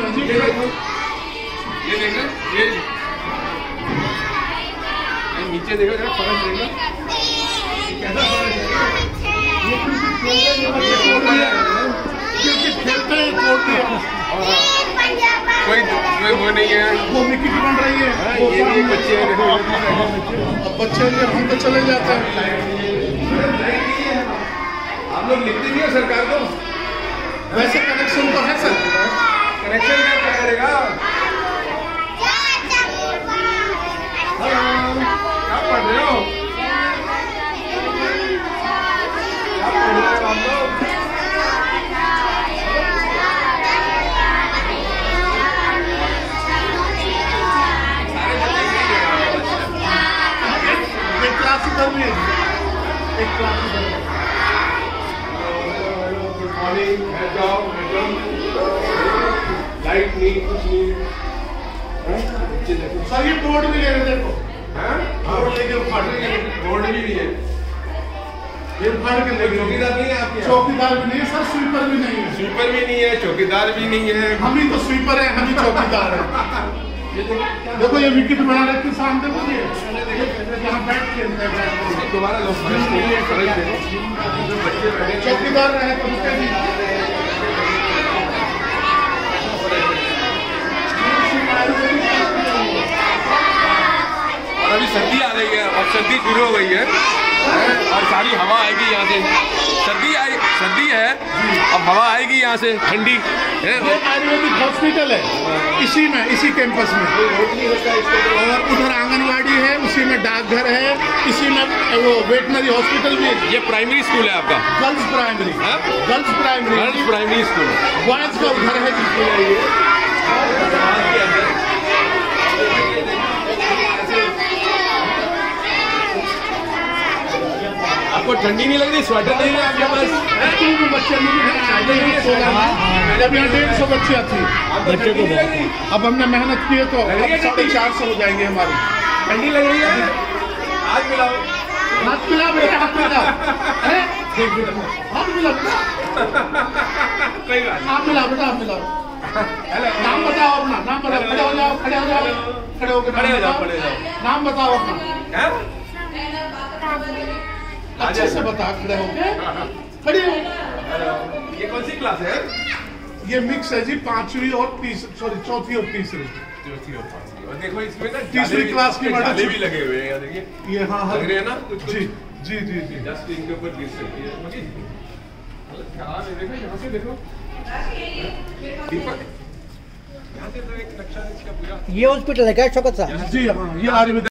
है जी। ये देखना, ये नीचे देखो जरा, फर्क देखना कैसा फर्क है। ये क्रिकेट खेलते हैं, तोड़ दिया। कोई वो नहीं है, वो विकेट बन रही है। ये भी बच्चे हैं, अब बच्चे हम तो चले जाते हैं। आप लोग लिखते नहीं हो सरकार को? वैसे कनेक्शन तो है सर। कनेक्शन क्या करेगा? हेलो, क्या पढ़ रहे हो? क्या पढ़ रहे हो आप लोग? एक क्लास इधर भी है, एक क्लास इधर। गुड मॉर्निंग, जाओ, लाइट नहीं, कुछ नहीं। सर ये बोर्ड भी ले रहे, देखो बोर्ड लेके उखाड़ रहे, बोर्ड भी नहीं है, ये उखाड़ के लेके। चौकीदार नहीं है आपके? चौकीदार भी नहीं है सर, स्वीपर भी नहीं है। स्वीपर भी नहीं है, चौकीदार भी नहीं है। हम ही तो स्वीपर है, हम ही चौकीदार है। देखो ये विकेट बना रखे सामने, मुझे यहाँ बैठ खेलते हैं, बैठ दोबारा लोग फर्क देखो, बच्चे बैठे चौकीदार रहे तो उसके भी। और अभी सर्दी आ गई है, और सर्दी शुरू हो गई है और सारी हवा आएगी यहाँ से। सर्दी है, अब हवा आएगी यहाँ से ठंडी है। ये आयुर्वेदिक हॉस्पिटल है, इसी कैंपस में। और उधर आंगनवाड़ी है, उसी में डाकघर है, इसी में वो वेटनरी हॉस्पिटल भी है। ये प्राइमरी स्कूल है आपका? Girls primary, girls primary school. Boys का उधर है जिसको आपको ठंडी नहीं लग रही? स्वेटर नहीं है आपके पास? बच्चे जब यहाँ 150 बच्चियाँ थी बच्चे को। अब हमने मेहनत की है तो 450 हो जाएंगे हमारे। ठंडी लग रही है? हाथ मिलाओ, हाथ मिला बेटा, हाथ मिला, हाथ मिला बेटा, कोई बात हाथ मिला बेटा, हाथ मिला। नाम बताओ अपना, नाम बताओ। खड़े हो जाओ, खड़े हो जाओ, खड़े हो जाओ, नाम बताओ अपना। अच्छे से बता, खड़े होके, खड़े हो। ये कौन सी क्लास है? ये मिक्स है जी, 5वीं और चौथी और तीसरी। और देखो इसमें ना तीसरी क्लास की जाले भी लगे हुए हैं, देखिए ये। हाँ लग रहे हैं ना कुछ? जी जी जी जी। जस्ट इनके ऊपर गिर सकती है। देखो यहाँ से, देखो दीपक, यहाँ से तो एक नक्शा इसका पूरा। ये हॉस्पिटल है क्या शौकत साहब? जी हाँ, ये आयुर्वेदिक